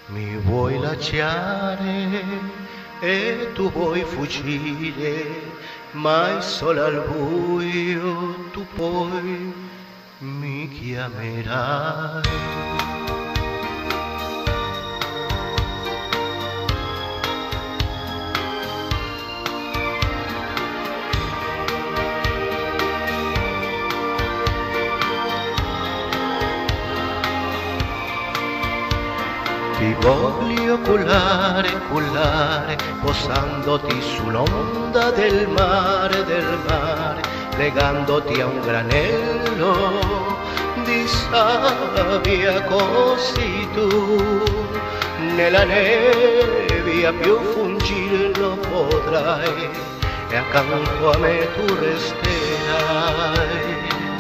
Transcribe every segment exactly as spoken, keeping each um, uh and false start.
Mi vuoi lasciare e tu vuoi fuggire, mai sola al buio tu poi mi chiamerai. Ti voglio cullare, cullare, posandoti sull'onda del mare, del mare, legandoti a un granello di sabbia così tu nella nebbia più fuggire non potrai e accanto a me tu resterai.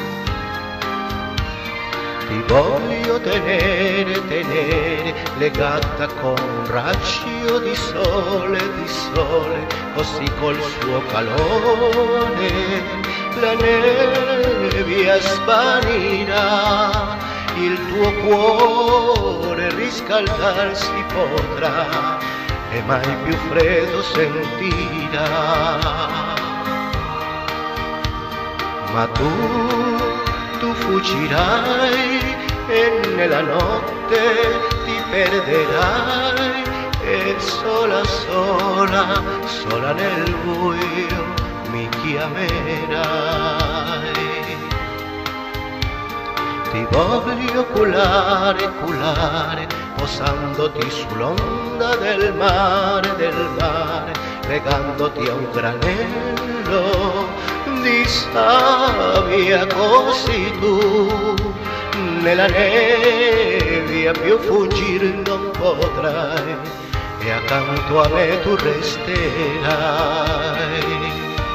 Ti voglio tenere, tenere, legata con un raggio di sole, di sole, così col suo calore la nebbia svanirà, il tuo cuore riscaldarsi potrà e mai più freddo sentirà. Ma tu tu fuggirai e nella notte ti perderai e sola, sola, sola nel buio mi chiamerai. Ti voglio cullare, cullare, posandoti sull'onda del mare, del mare, legandoti a un granello di sabbia così tu nella nebbia più fuggire non potrai e accanto a me tu resterai.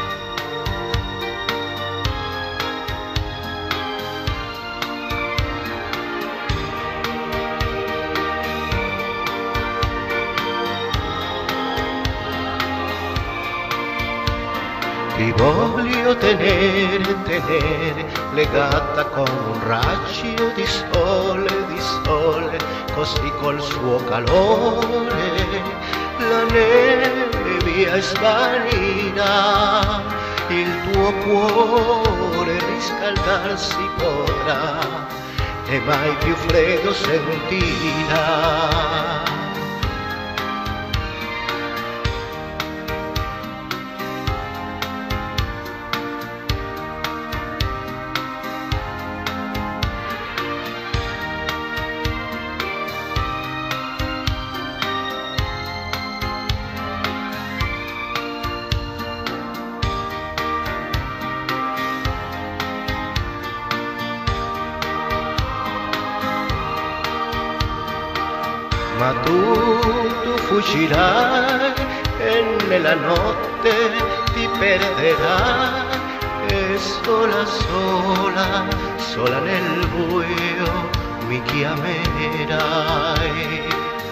Ti voglio tenere, tenere, legata con un raggio di sole, di sole, così col suo calore la nebbia svanirà, il tuo cuore riscaldarsi potrà e mai più freddo sentirà. Ma tu, tu fuggirai e nella notte ti perderai e sola, sola, sola nel buio mi chiamerai.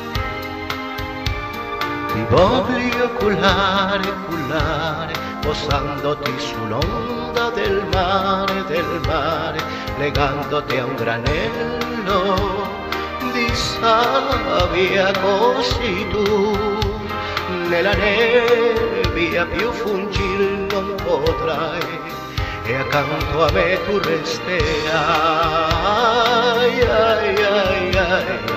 Ti voglio cullare, cullare, posandoti sull'onda del mare, del mare, legandoti a un granello di sabbia così tu nella nebbia più fuggire non potrai e accanto a me tu resterai. Ai, ai, ai.